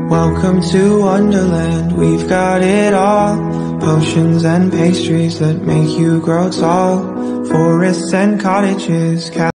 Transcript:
Welcome to Wonderland, we've got it all. Potions and pastries that make you grow tall. Forests and cottages,